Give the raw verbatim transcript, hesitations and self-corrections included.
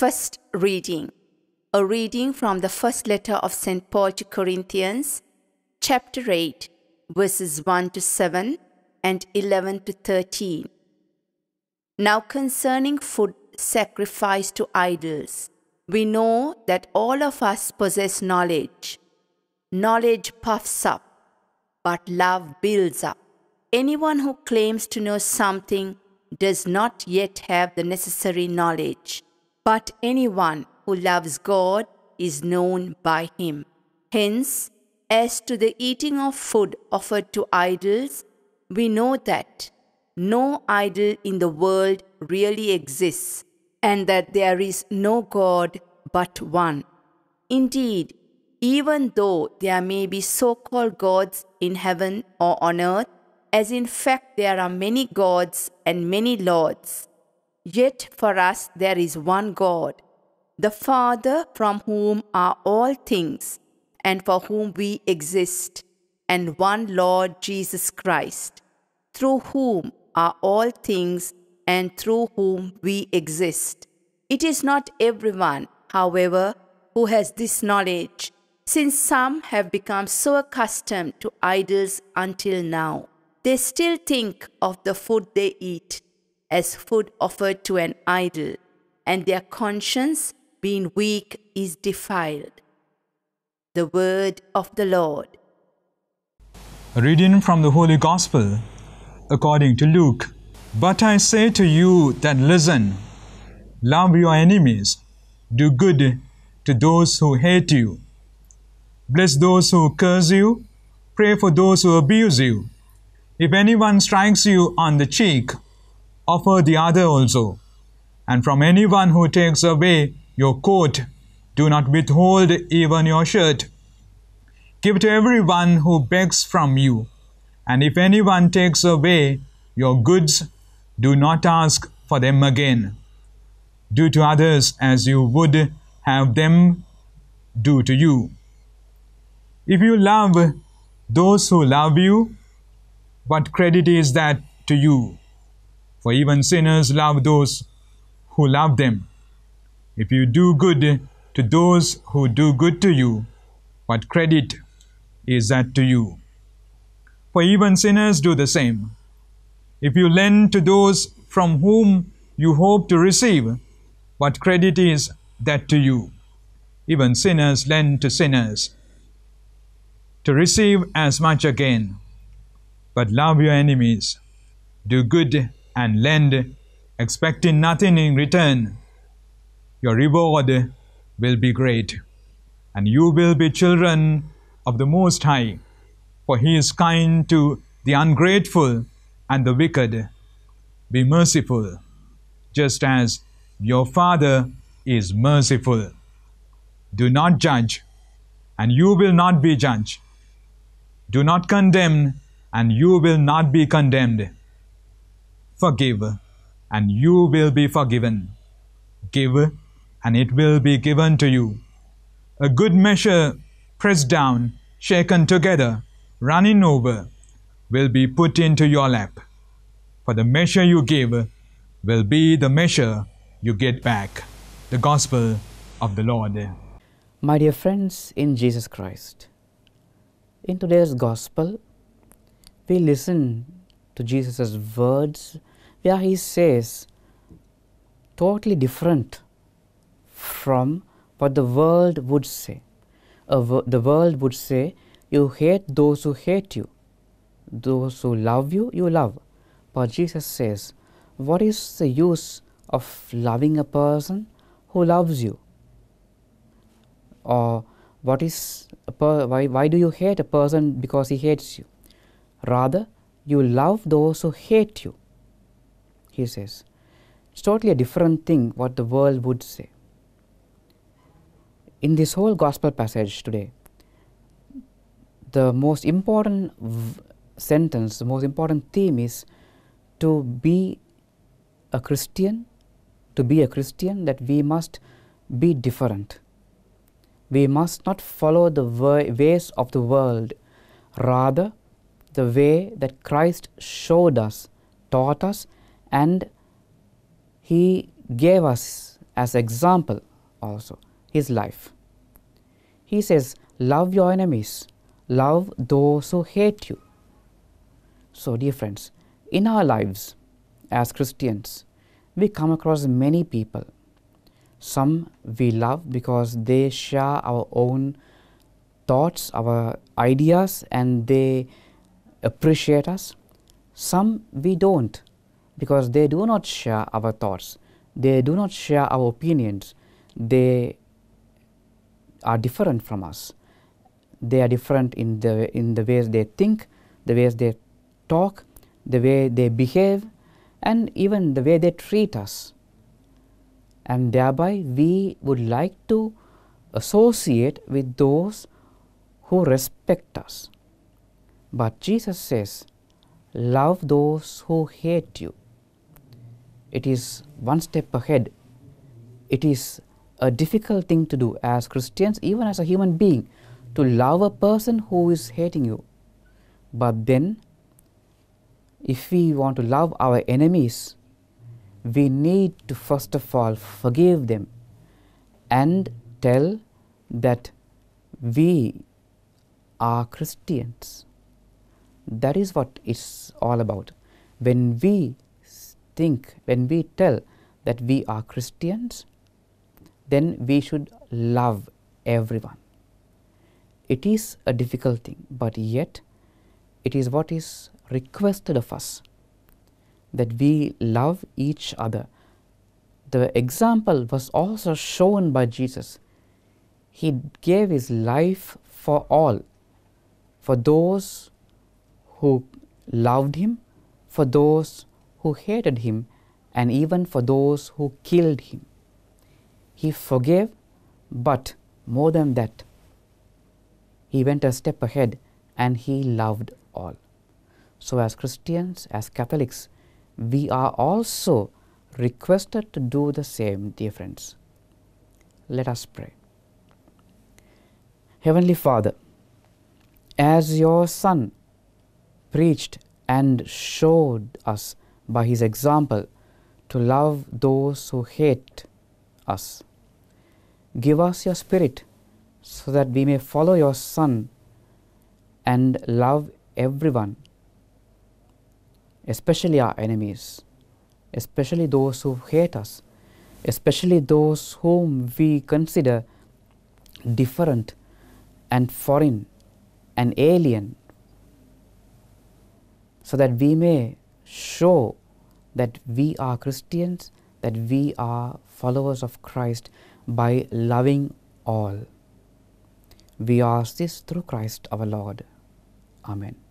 First reading. A reading from the first letter of Saint Paul to Corinthians, chapter eight, verses one to seven and eleven to thirteen. Now concerning food sacrificed to idols, we know that all of us possess knowledge. Knowledge puffs up, but love builds up. Anyone who claims to know something does not yet have the necessary knowledge, but anyone who loves God is known by Him. Hence, as to the eating of food offered to idols, we know that no idol in the world really exists, and that there is no God but one. Indeed, even though there may be so-called gods in heaven or on earth, as in fact there are many gods and many lords, yet for us there is one God, the Father, from whom are all things, and for whom we exist, and one Lord Jesus Christ, through whom are all things, and through whom we exist. It is not everyone, however, who has this knowledge, since some have become so accustomed to idols until now. They still think of the food they eat as food offered to an idol, and their conscience, being weak, is defiled. The word of the Lord. A reading from the Holy Gospel according to Luke. But I say to you that listen, love your enemies, do good to those who hate you, bless those who curse you, pray for those who abuse you. If anyone strikes you on the cheek, offer the other also. And from anyone who takes away your coat, do not withhold even your shirt. Give to everyone who begs from you. And if anyone takes away your goods, do not ask for them again. Do to others as you would have them do to you. If you love those who love you, what credit is that to you? For even sinners love those who love them. If you do good to those who do good to you, what credit is that to you? For even sinners do the same. If you lend to those from whom you hope to receive, what credit is that to you? Even sinners lend to sinners to receive as much again. But love your enemies, do good and lend, expecting nothing in return. Your reward will be great, and you will be children of the Most High, for He is kind to the ungrateful and the wicked. Be merciful, just as your Father is merciful. Do not judge, and you will not be judged. Do not condemn, and you will not be condemned. Forgive, and you will be forgiven. Give, and it will be given to you. A good measure, pressed down, shaken together, running over, will be put into your lap. For the measure you give will be the measure you get back. The Gospel of the Lord. My dear friends in Jesus Christ, in today's Gospel, we listen to Jesus' words where He says totally different from what the world would say. Uh, the world would say, you hate those who hate you. Those who love you, you love. But Jesus says, what is the use of loving a person who loves you? Or what is a per why, why do you hate a person because he hates you? Rather, you love those who hate you, He says. It's totally a different thing what the world would say. In this whole Gospel passage today, the most important v sentence, the most important theme is to be a Christian, to be a Christian, that we must be different. We must not follow the ways of the world, rather the way that Christ showed us, taught us, and He gave us as example also, his life. He says, love your enemies, love those who hate you. So dear friends, in our lives as Christians, we come across many people. Some we love because they share our own thoughts, our ideas, and they appreciate us. Some we don't, because they do not share our thoughts, they do not share our opinions, they are different from us. They are different in the, in the ways they think, the ways they talk, the way they behave, and even the way they treat us. And thereby we would like to associate with those who respect us. But Jesus says, love those who hate you. It is one step ahead. It is a difficult thing to do as Christians, even as a human being, to love a person who is hating you. But then, if we want to love our enemies, we need to first of all forgive them and tell that we are Christians. That is what it's all about. When we think, when we tell that we are Christians, then we should love everyone. It is a difficult thing, but yet it is what is requested of us, that we love each other. The example was also shown by Jesus. He gave his life for all, for those who loved him, for those who hated him, and even for those who killed him. He forgave, but more than that, he went a step ahead and he loved all. So as Christians, as Catholics, we are also requested to do the same, dear friends. Let us pray. Heavenly Father, as your Son preached and showed us by his example to love those who hate us, give us your Spirit so that we may follow your Son and love everyone, especially our enemies, especially those who hate us, especially those whom we consider different and foreign and alien, so that we may show that we are Christians, that we are followers of Christ by loving all. We ask this through Christ our Lord. Amen.